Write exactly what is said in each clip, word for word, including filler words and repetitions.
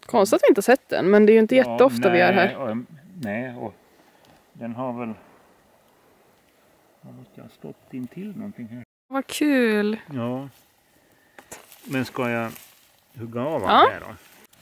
Konstigt att vi inte har sett den, men det är ju inte jätteofta ja, nej, vi är här. Och, nej, och den har väl jag har stått in till någonting här. Vad kul! Ja. Men ska jag hugga av ja. här då?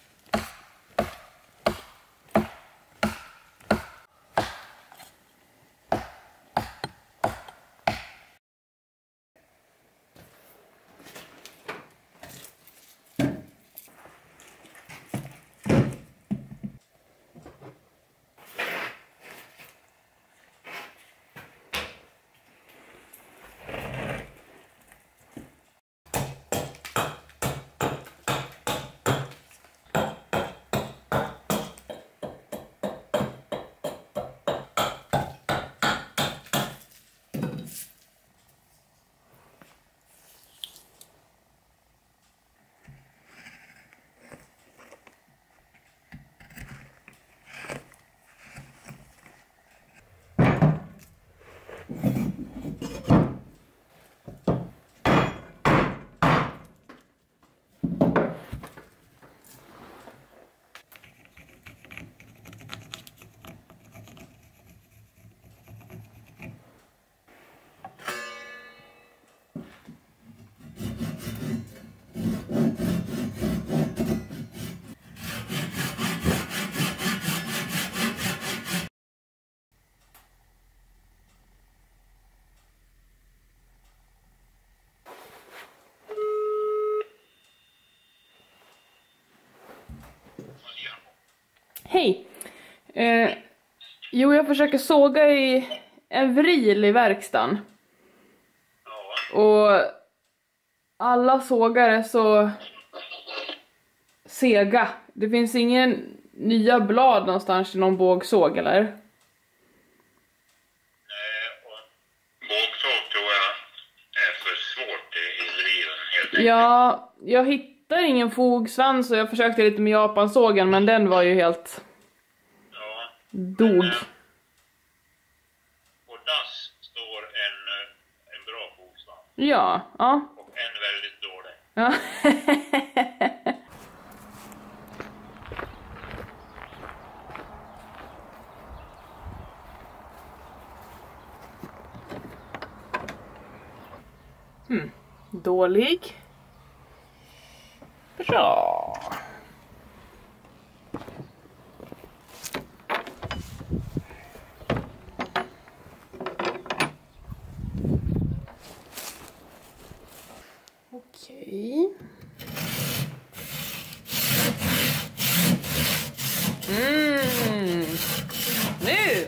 Hej! Eh, jo, jag försöker såga i en vril i verkstaden. Ja. Och alla sågar är så sega. Det finns ingen nya blad någonstans i någon bågsåg, eller? Nej, och bågsåg tror jag är för svårt i vrilen helt enkelt. Ja, jag hittar ingen fogsvans och jag försökte lite med japansågen, men den var ju helt ja, dog. Men, på dass står en, en bra fogsvans. Ja, ja. Och en väldigt dålig. Ja. hmm. Dålig. Bra. Okej. Mm. Nu.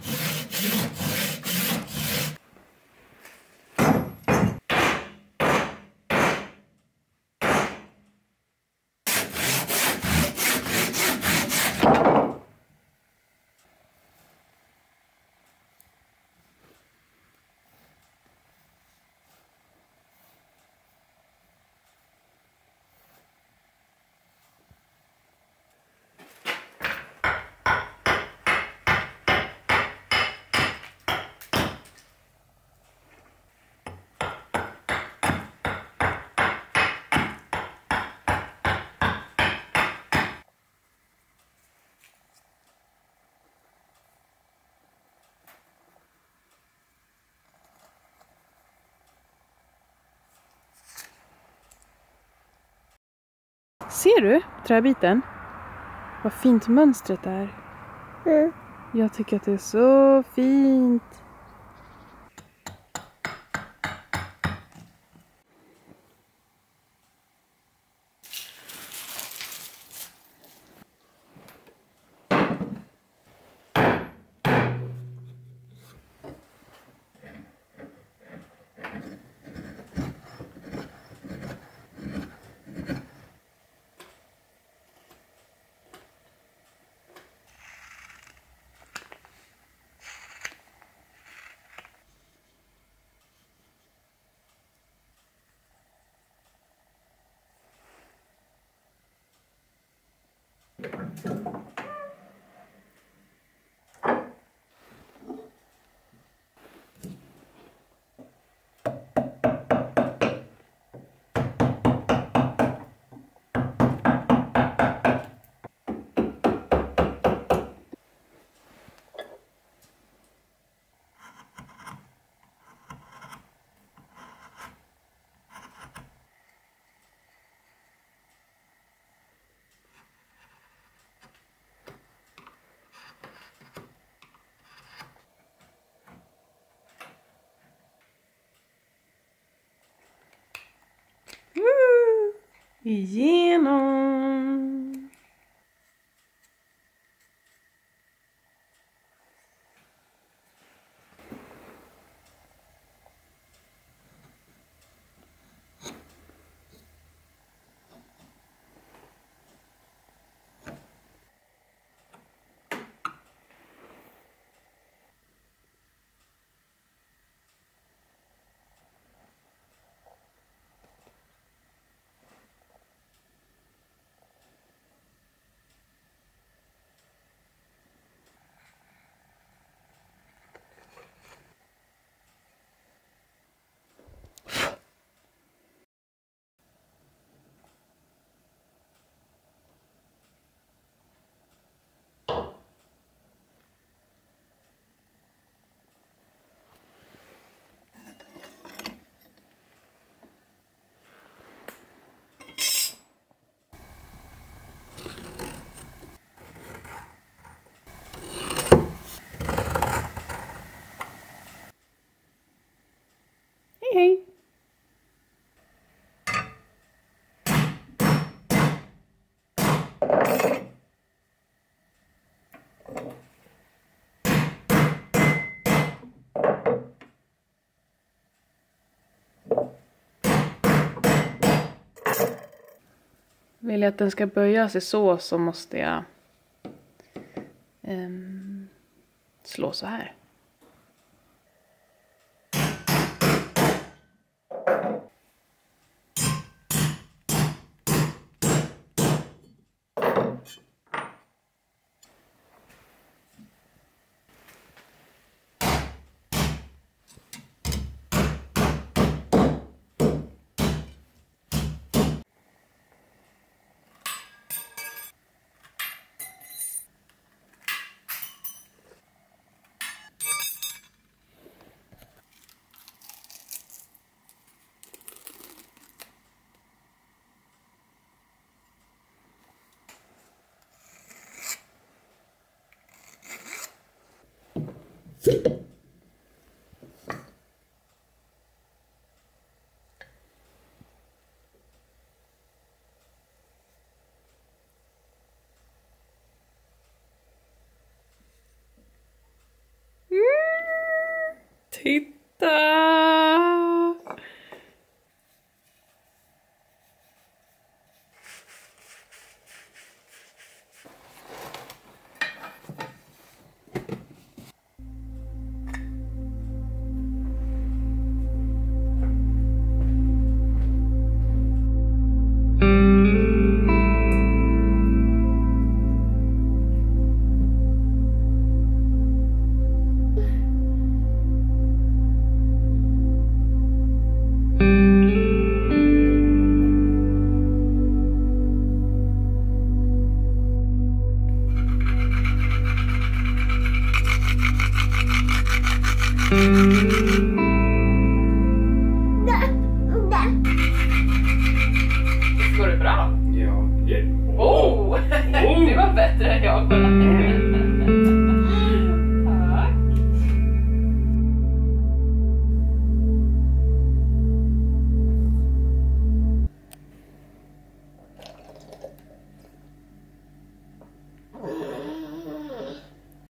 Ser du träbiten? Vad fint mönstret är. Mm. Jag tycker att det är så fint. igenom. Hej. Vill jag att den ska böja sig så så måste jag um, slå så här. Titta! Går det bra? Ja. Oh! Det var bättre än jag.